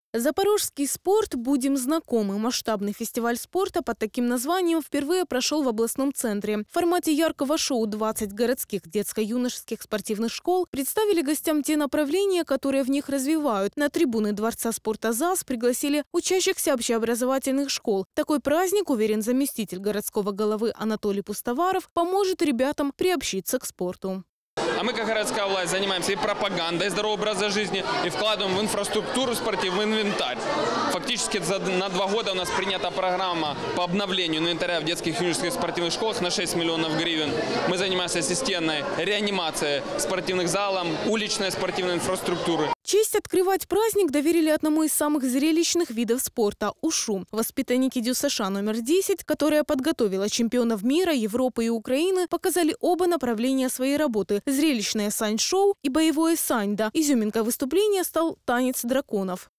Запорожский спорт «Будем знакомы». Масштабный фестиваль спорта под таким названием впервые прошел в областном центре. В формате яркого шоу 20 городских детско-юношеских спортивных школ представили гостям те направления, которые в них развивают. На трибуны Дворца спорта ЗАС пригласили учащихся общеобразовательных школ. Такой праздник, уверен заместитель городского головы Анатолий Пустоваров, поможет ребятам приобщиться к спорту. А мы, как городская власть, занимаемся и пропагандой здорового образа жизни, и вкладываем в инфраструктуру спортивный инвентарь. Фактически на 2 года у нас принята программа по обновлению инвентаря в детских и юношеских спортивных школах на 6 миллионов гривен. Мы занимаемся системной реанимацией спортивных залов, уличной спортивной инфраструктуры. Честь открывать праздник доверили одному из самых зрелищных видов спорта – ушу. Воспитанники ДЮСШ номер 10, которая подготовила чемпионов мира, Европы и Украины, показали оба направления своей работы – зрелищное сань-шоу и боевое саньда. Изюминкой выступления стал танец драконов.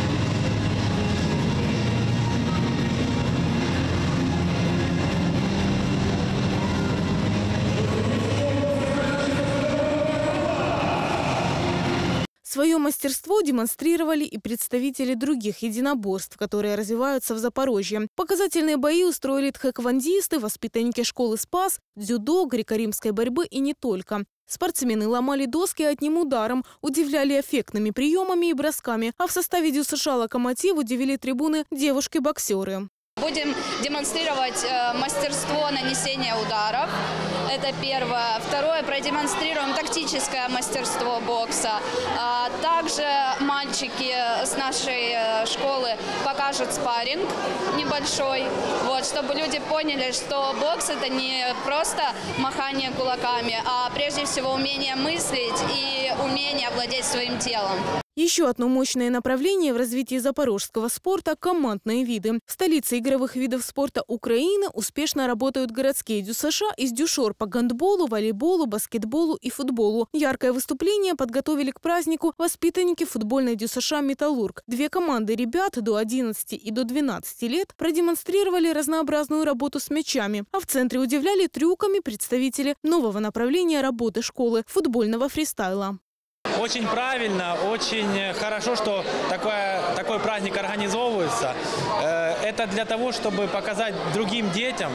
Свое мастерство демонстрировали и представители других единоборств, которые развиваются в Запорожье. Показательные бои устроили тхэквондисты, воспитанники школы «Спас», дзюдо, греко-римской борьбы и не только. Спортсмены ломали доски одним ударом, удивляли эффектными приемами и бросками, а в составе ДЮСШ «Локомотив» удивили трибуны девушки-боксеры. Будем демонстрировать мастерство нанесения ударов. Это первое. Второе, продемонстрируем тактическое мастерство бокса. Также мальчики с нашей школы покажут спарринг небольшой, чтобы люди поняли, что бокс – это не просто махание кулаками, а прежде всего умение мыслить и умение владеть своим телом. Еще одно мощное направление в развитии запорожского спорта – командные виды. В столице игровых видов спорта Украины успешно работают городские ДЮСШ из дюшор по гандболу, волейболу, баскетболу и футболу. Яркое выступление подготовили к празднику воспитанники футбольной ДЮСШ «Металлург». 2 команды ребят до 11 и до 12 лет продемонстрировали разнообразную работу с мячами. А в центре удивляли трюками представители нового направления работы школы – футбольного фристайла. Очень правильно, очень хорошо, что такой праздник организовывается. Это для того, чтобы показать другим детям,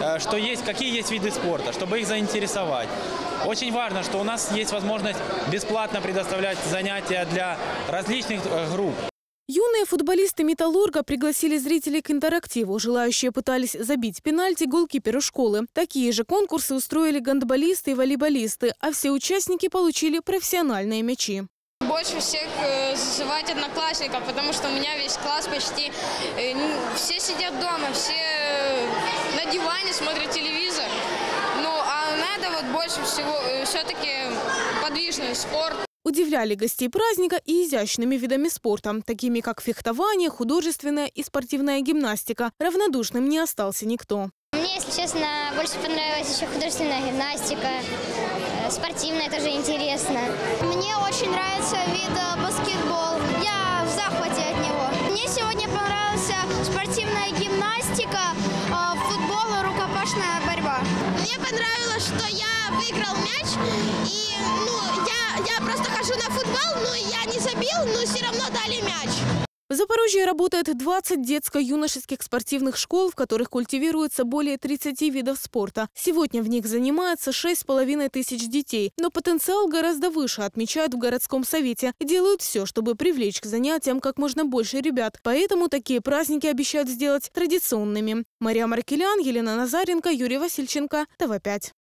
какие есть виды спорта, чтобы их заинтересовать. Очень важно, что у нас есть возможность бесплатно предоставлять занятия для различных групп. Юные футболисты «Металлурга» пригласили зрителей к интерактиву. Желающие пытались забить пенальти голкиперу школы. Такие же конкурсы устроили гандболисты и волейболисты, а все участники получили профессиональные мячи. Больше всех зазывать одноклассников, потому что у меня весь класс почти, все сидят дома, все на диване смотрят телевизор. А надо больше всего все-таки подвижный спорт. Удивляли гостей праздника и изящными видами спорта, такими как фехтование, художественная и спортивная гимнастика. Равнодушным не остался никто. Мне, если честно, больше понравилась еще художественная гимнастика, спортивная тоже интересно. Мне очень нравится вид баскетбол, я в захвате от него. Мне сегодня понравилась спортивная гимнастика, футбол и рукопашная борьба. Мне понравилось, что я выиграл мяч, и я просто хожу на футбол, но я не забил, но все равно дали мяч. В Запорожье работает 20 детско-юношеских спортивных школ, в которых культивируется более 30 видов спорта. Сегодня в них занимается 6,5 тысяч детей. Но потенциал гораздо выше, отмечают в городском совете. Делают все, чтобы привлечь к занятиям как можно больше ребят. Поэтому такие праздники обещают сделать традиционными. Мария Маркелян, Елена Назаренко, Юрий Васильченко, ТВ5.